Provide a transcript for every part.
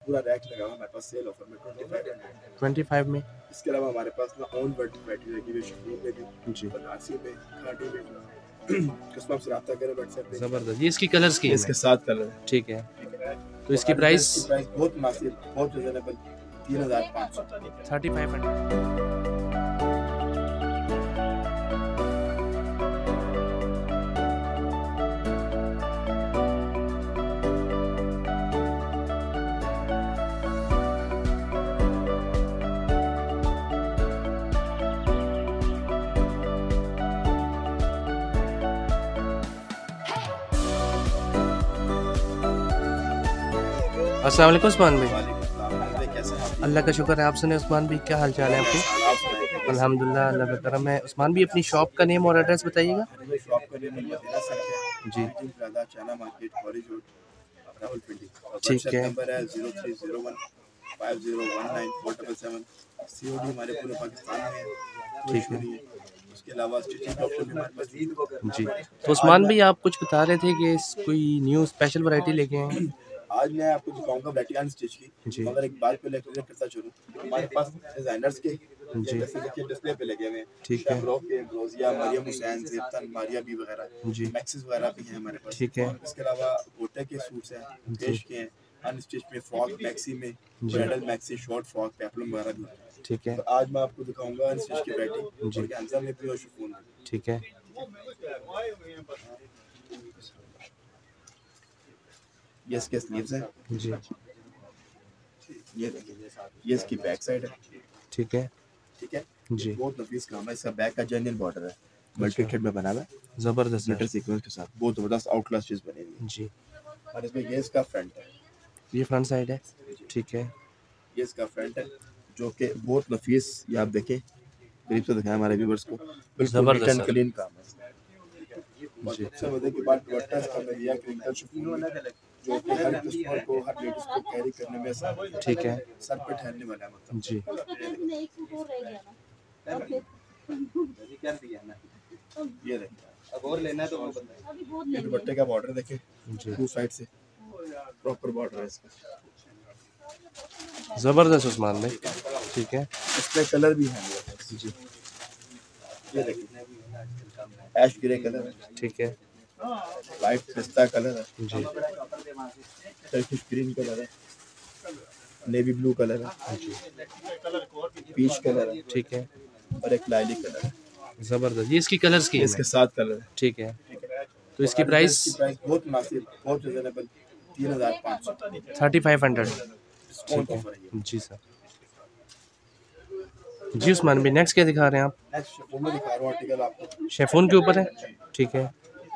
पूरा रैक लगा हुआ हमारे पास सेल ऑफर में 25 में। इसके अलावा हमारे पास ना ओन वैरायटी लगी हुई है शिफॉन में भी जी, बनारसी में खादी में कस्टमर से रब्ता करें व्हाट्सएप पे। ज़बरदस्त। ये इसकी कलर स्कीम इसके है। 7 कलर है। ठीक है, तो इसकी और प्राइस इसकी प्राइस बहुत मुनासिब, बहुत रिजनेबल 3500 3500। अस्सलाम वालेकुम उस्मान भाई। अल्लाह का शुक्र है, आप सुने उस्मान भाई, क्या हाल चाल है आपके? अल्हम्दुलिल्लाह, अल्लाह का करम है। उस्मान भाई अपनी शॉप का नेम और एड्रेस बताइएगा। शॉप का नेम मदीना सर्किल जी, plaza China market college road Rawalpindi. ठीक है। नंबर है 0301501947 सीओडी हमारे पूरे पाकिस्तान में है। ठीक है उसके अलावा स्टिचिंग ऑप्शन भी हमारे पास जी। तो उस्मान भाई आप कुछ बता रहे थे कि कोई न्यू स्पेशल वैरायटी लेके आए हैं। आज मैं आपको दिखाऊंगा वैरायटी अनस्टिच की। जी। मगर एक बात पहले क्लियर करता चलूं, हमारे पास डिजाइनर्स के जी, जैसे देखिए डिस्प्ले पे लगे हुए हैं। ठीक है। शेफरॉक के ग्रोजिया, मरियम हुसैन, ज़ेबतन, मारिया बी वगैरह जी, मैक्सिस वगैरह भी हैं हमारे पास। ठीक है। इसके अलावा गोटे के सूट्स हैं, पेश के हैं, अनस्टिच में, फ्रॉक मैक्सी में, bridal maxi, short frock, peplum वगैरह भी हैं। ठीक है। तो आज मैं आपको दिखाऊंगा अनस्टिच की वैरायटी जी। और कैंसर में भी और शिफॉन में। ठीक है, ये इसके स्लीव्स हैं, जी, ये देखिए, ये इसकी बैक साइड है। ठीक है, ठीक है, जी, बहुत नफीस काम है। इसका बैक का जेन्युइन बॉर्डर है, मल्टी थ्रेड में बना हुआ है, ज़बरदस्त ग्लिटर है। सीक्वेंस के साथ बहुत जबरदस्त आउट क्लास चीज बनी हुई जी, है। और इसमें ये इसका फ्रंट है, ये फ्रंट साइड है। ठीक है, ये इसका फ्रंट है जो कि बहुत नफीस, ये आप देखें करीब से दिखाएं हमारे व्यूअर्स को, बिल्कुल जबरदस्त नीट एंड है। क्लीन काम है। जी, सबसे मजे की बात दुपट्टा इसका में दिया क्रिंकल शिफॉन जो कि हर कस्टमर को, हर लेडीज को कैरी करने में आसान है। ठीक है, सर पे ठहरने वाला है मतलब। जी, ये देखिए, अब और लेना है तो वो बताइए। ये दुपट्टे का बॉर्डर देखें, जी, टू साइड से प्रॉपर बॉर्डर है इसका। ज़बरदस्त उस्मान भाई। ठीक है, इसमें कलर भी है मेरे पास। जी, ये देखिए, ऐश ग्रे कलर है, ठीक है, लाइट पिस्ता कलर है, जी, टर्किश ग्रीन कलर है, नेवी ब्लू कलर है, पीच कलर है ठीक है, और एक लाइलिक कलर है। ज़बरदस्त। ये इसकी कलर स्कीम इसके है। 7 कलर है। ठीक है, तो इसकी प्राइस बहुत मुनासिब, बहुत रिजनेबल 3500 3500। डिस्काउंट ठीक है, ऑफर है ये। जी सर। जी उस्मान भाई, नेक्स्ट क्या दिखा रहे हैं आप? नेक्स्ट शिफॉन में दिखा रहा हूँ आर्टिकल आपको। शेफोन के ऊपर है। ठीक है,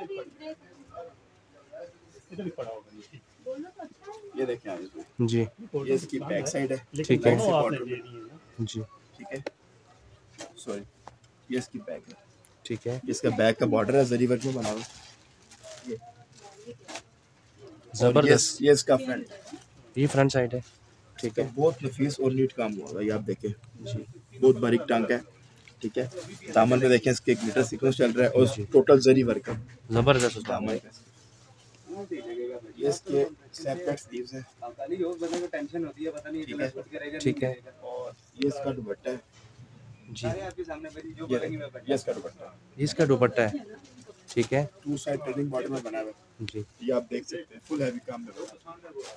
ये देखें आप इसमें, जी, ये इसकी बैक साइड है, ठीक है, बैक से बॉर्डर में। जी, ठीक है, सॉरी, ये इसकी बैक है, ठीक है, ये इसका बैक का बॉर्डर है, जरी वर्क में बना हुआ। ये ज़बरदस्त। ये इसका फ्रंट है, ये फ्रंट साइड है। ठीक तो है, बहुत नफीस और नीट काम हुआ है। ये आप देखें जी, बहुत बारीक टांका है। ठीक है, दामन में देखें इसके ग्लिटर सीक्वेंस चल रहा है और टोटल जरी वर्क है ज़बरदस्त उस्मान दामन भाई। का। ये इसके सेपरेट स्लीव्स हैं। बंदे को टेंशन होती है, पता नहीं ठीक है, कुछ करेगा ठीक है, और ये इसका दुपट्टा है। जी, आपके सामने भाई जो ये बोलेंगे मैं देखिए, ये इसका दुपट्टा है, ये इसका दुपट्टा है। ठीक है, टू साइड ट्रेनिंग बॉर्डर में बना हुआ है। जी, ये आप देख सकते हैं, फुल हैवी काम में बना हुआ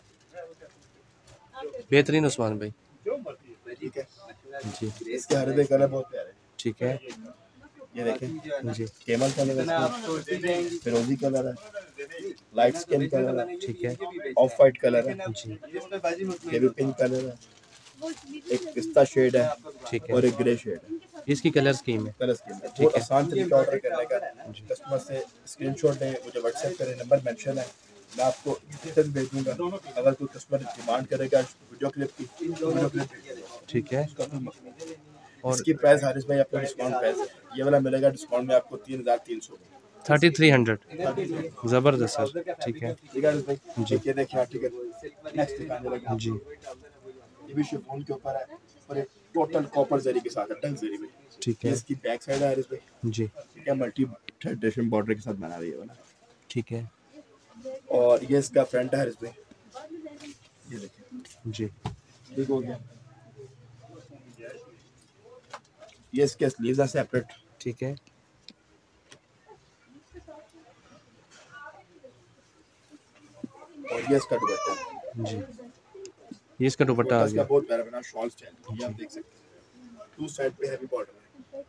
बेहतरीन उस्मान भाई। है। ठीक है, जी, इसके हरे दे कलर बहुत प्यारे हैं। ठीक है, ये देखें, जी, केमल कलर है इसमें, फिरोजी कलर है, लाइट स्किन कलर है, ठीक है, ऑफ वाइट कलर है, जी, बेबी पिंक कलर है, एक पिस्ता शेड है ठीक है। और एक ग्रे शेड है। ये इसकी कलर स्कीम है। कलर स्कीम है। बहुत आसान तरीका ऑर्डर करने का। कस्टमर से स्क्रीनशॉट दें, मुझे व्हाट्सएप करें, नंबर मेंशन है, मैं आपको डिटेल भेज दूंगा। अगर कोई कस्टमर डिमांड करेगा वीडियो क्लिप की, वीडियो क्लिप ठीक है, उसका कोई मसला नहीं। और इसकी प्राइस हारिस भाई आपको डिस्काउंट प्राइस है, ये वाला मिलेगा डिस्काउंट में आपको 3300 3300। ज़बरदस्त सर। ठीक है, ठीक है हारिस भाई जी। ये देखिए आर्टिकल नेक्स्ट दिखाने लगे। जी, ये भी शिफॉन के ऊपर है और एक टोटल कॉपर जरी के साथ है, टंग जरी में। ठीक ये है, इसकी बैक साइड है हारिस भाई, जी, ठीक है, मल्टी ट्रेडिशन बॉर्डर के साथ बना रही है वाला। ठीक है, और ये इसका फ्रंट है हारिस भाई, ये देखिए जी ठीक हो गया। ये इसके स्लीव्स हैं सेपरेट। ठीक है। और ये इसका दुपट्टा है। जी ये इसका दुपट्टा आ इसका गया। बहुत प्यारा बना शॉल स्टाइल, ये आप देख सकते हैं। टू साइड पे हैवी बॉर्डर है।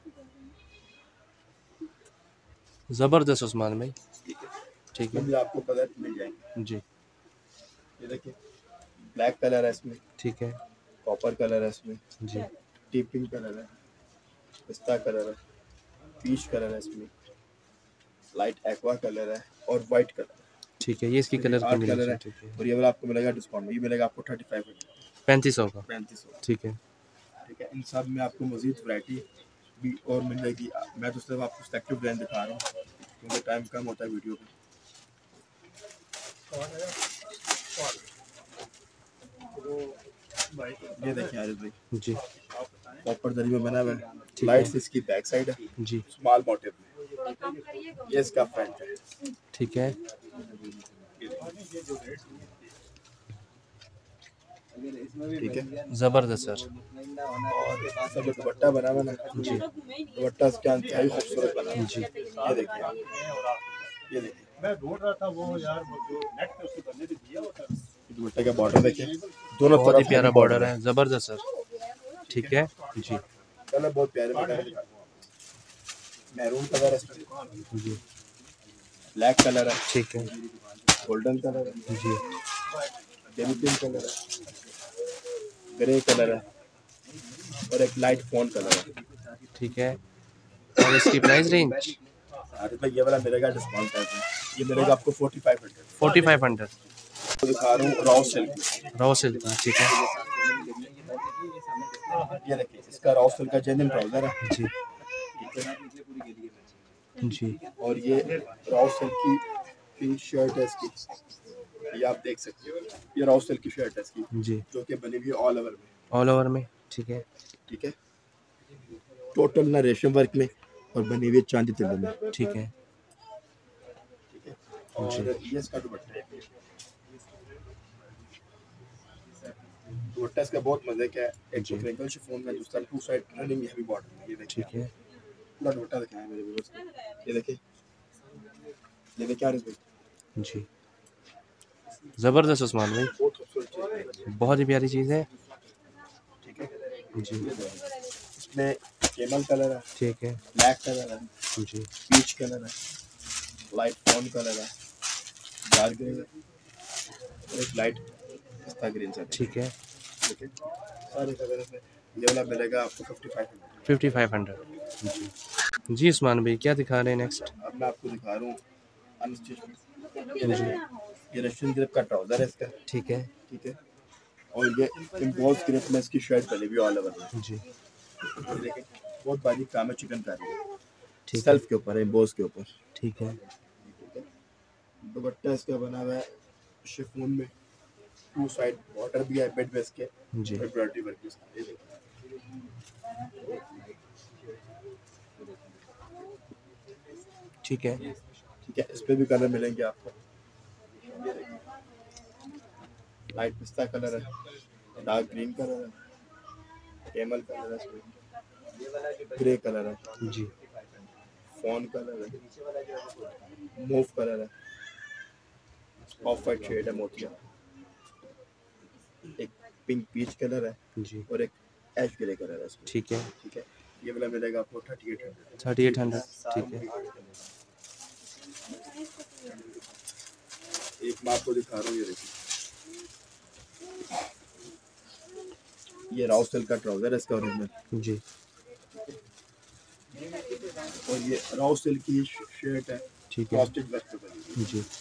ज़बरदस्त उस्मान भाई। ठीक है, ठीक इसमें है। भी आपको कलर मिल जाएंगे। जी ये देखिए ब्लैक कलर है इसमें, ठीक है। कॉपर कलर है इसमें, जी डीप पिंक कलर है, पिस्ता कलर है, पीच कलर है इसमें, लाइट एक्वा कलर है और वाइट कलर है। ठीक है। ये इसकी कलर आठ कलर है। कॉम्बिनेशन। ठीक है। और ये वाला आपको मिलेगा डिस्काउंट में, ये मिलेगा आपको 3500 3500 का। 3500। ठीक है। ठीक है, इन सब में आपको मजीद वैरायटी भी और मिलेगी। मैं तो सिर्फ आपको सिलेक्टिव ब्रांड दिखा रहा हूँ क्योंकि टाइम कम होता है वीडियो पे। ये देखिए आरिफ भाई, जी कॉपर जरी में बना हुआ है। है। लाइट्स इसकी बैक साइड है, जी स्मॉल मोटिव में। ये इसका फ्रंट है। ठीक है। ठीक है, ज़बरदस्त सर। और इसका जो दुपट्टा बना हुआ है ना, जी दुपट्टा इसका इंतहाई खूबसूरत बना है। जी ये देखिए आप, ये देखिए मैं ढूंढ रहा था वो यार, वो जो नेट पे उसके बंदे ने दिया होता है। दुपट्टे का बॉर्डर देखिए, दोनों बहुत ही तरफ प्यारा heavy बॉर्डर है। ज़बरदस्त सर। ठीक है। जी कलर बहुत प्यारे प्यारे, मैरून कलर है इसमें, जी ब्लैक कलर है, ठीक है। गोल्डन कलर है, जी बेबी पिंक कलर है, ग्रे कलर है और एक लाइट फोन कलर है। ठीक है। और इसकी प्राइस रेंज अरे भाई ये वाला मिलेगा डिस्काउंट प्राइस में, ये मिलेगा आपको 4500। 4500 तो दिखा रहा हूँ रॉ सिल्क। Raw silk. ठीक है। ये देखिए इसका रॉ सिल्क का जेन्युइन ट्राउजर है। जी ठीक है, जी और ये रॉ सिल्क की शर्ट है इसकी, ये आप देख सकते हो। ये रॉ सिल्क की शर्ट है इसकी जी जो कि बनी हुई है ऑल ओवर में। ऑल ओवर में। ठीक है। ठीक है, टोटल ना रेशम वर्क में और बनी हुई है चांदी तिल्ले में। ठीक है। ठीक है, और ये इसका दुपट्टा है। दुपट्टा इसका बहुत मजे का है, एक जी। तो क्रिंकल शिफॉन में, दूसरा two side running heavy border में। ये देखिए ठीक है। पूरा दुपट्टा दिखाया मेरे व्यूअर्स को। ये देखिए, ये देखिए आरिफ भाई, जी ज़बरदस्त उस्मान भाई। बहुत खूबसूरत चीज़ है। बहुत ही प्यारी चीज़ है। ठीक है, जी इसमें केमल कलर है, ठीक है। ब्लैक कलर है, जी पीच कलर है, लाइट ब्राउन कलर है, डार्क ग्रीन है और एक लाइट पिस्ता ग्रीन से। ठीक है। ठीक है, सारे कलर में ये वाला मिलेगा आपको 5500। 5500। जी जी उस्मान भाई क्या दिखा रहे हैं नेक्स्ट। अब मैं आपको दिखा रहा हूँ अनस्टिच। जी ये रशियन ग्रिप का ट्राउजर है इसका। ठीक है। ठीक है, और ये इम्पोज ग्रिप में इसकी शर्ट बनी हुई ऑल ओवर में। जी ये देखिए बहुत बारीक काम है चिकनकारी, ठीक है। सेल्फ के ऊपर है, इम्पोज के ऊपर। ठीक है। ठीक है, दुपट्टा इसका बना हुआ है शिफॉन में, टू साइड बॉर्डर भी है बेड बेस के, जी एम्ब्रॉयडरी वर्क के साथ। ये देखिए ठीक है। ठीक है, इस पे भी कलर मिलेंगे आपको। ये देखिए लाइट पिस्ता कलर है, डार्क ग्रीन कलर है, केमल कलर है इसमें, ग्रे कलर है, जी फोन कलर है, मूव कलर है, ऑफ वाइट शेड है मोतिया, एक पिंक पीच कलर है जी और एक ऐश ग्रे कलर है इसमें। ठीक है। ठीक है, ये वाला मिलेगा आपको 3800। 3800। ठीक है। एक मैं आपको दिखा रहा हूँ, ये देखिए ये राउ सिल्क का ट्राउजर है इसका ओरिजिनल, जी और ये राउ सिल्क की शर्ट है, ठीक है। प्लास्टिक वर्क पे बनी हुई। जी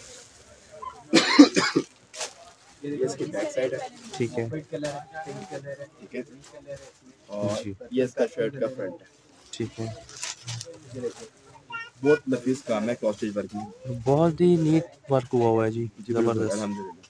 ये इसकी बैक साइड है। ठीक है। ठीक है, और जी। ये इसका शर्ट का फ्रंट है। ठीक है। ये देखिए बहुत नफीस काम है प्लास्टिक वर्क में। बहुत ही नीट वर्क हुआ हुआ है जी। जी बिल्कुल, ज़बरदस्त। अल्हम्दुलिल्लाह।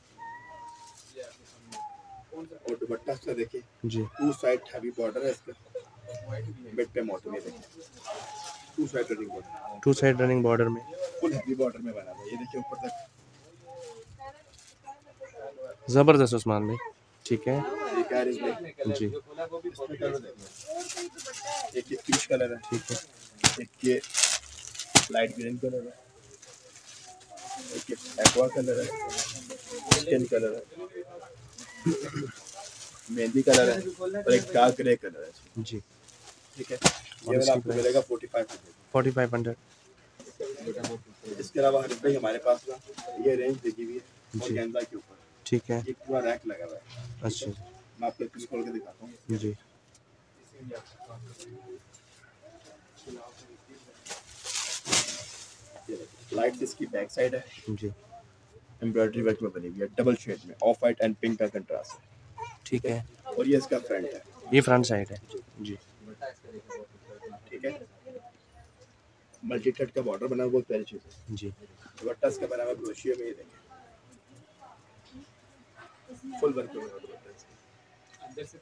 और दुपट्टा से देखिए जी टू साइड हैवी बॉर्डर है इसका, मिड पे मोटिव। ये देखिए two side running border, two side running border में। फुल हैवी बॉर्डर में बना हुआ है। ये देखिए ऊपर तक ज़बरदस्त उस्मान भाई, ठीक है ये क्या रेंज में जी, इसमें कलर देखो, एक ये पीच कलर है, ठीक है एक ये लाइट ग्रीन कलर है, एक ये एक्वा कलर है, स्किन कलर है, मेहंदी कलर है और एक डार्क ग्रे कलर है। जी। ठीक है, ये वाला आपको मिलेगा 4500। 4500 इसके अलावा हर भाई हमारे पास ना ये रेंज लगी हुई है और जी। गेंदा के ऊपर ठीक है, ये पूरा रैक लगा हुआ है। अच्छा मैं आपको पीस खोल के दिखाता हूँ। जी, लाइट इसकी बैक साइड है, जी, एम्ब्रॉयडरी वर्क में बनी हुई है, डबल शेड में, ऑफ वाइट एंड पिंक का कंट्रास्ट है। ठीक है, और ये इसका फ्रंट है। ये फ्रंट साइड है जी, ठीक है, मल्टी थ्रेड का बॉर्डर बना हुआ, बहुत प्यारी चीज़ है। जी, दुपट्टा इसका बना हुआ क्रोशिया में, ये देखें फुल वर्क में बना हुआ दुपट्टा इसका।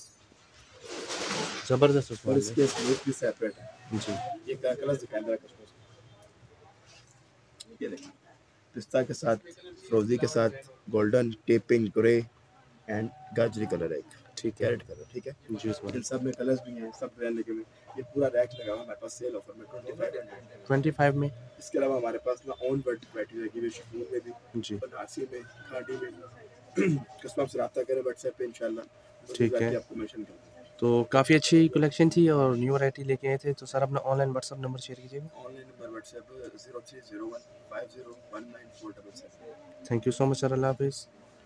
ज़बरदस्त और उस्मान भाई, इसके स्लीव भी सेपरेट है। जी, ये क्या कलर दिखाएंगे जरा कस्टमर को। ये देखिए, पिस्ता के साथ, फ्रोजी के साथ, गोल्डन टेपिंग ग्रे एंड गाजरी कलर है एक, ठीक है कैरेट कलर। ठीक है, जी उस्मान, इन सब में कलर्स भी हैं, सब ब्रांड लेके में ये पूरा रैक लगा हुआ है हमारे पास सेल ऑफर में 2500। 25 में इसके अलावा हमारे पास ना ऑन वैरायटी लगी हुई है, शिफॉन में भी, जी, बनारसी में, खादी में। कस्टमर से रब्ता करें व्हाट्सएप पे इंशाल्लाह, ठीक है। आपको मेंशन कर दूंगा। तो काफ़ी अच्छी कलेक्शन थी और न्यू वैरायटी लेके आए थे, तो सर अपना ऑनलाइन व्हाट्सअप नंबर शेयर कीजिएगा। Online number WhatsApp 0301501947। Thank you so much sir, Allah हाफिज़।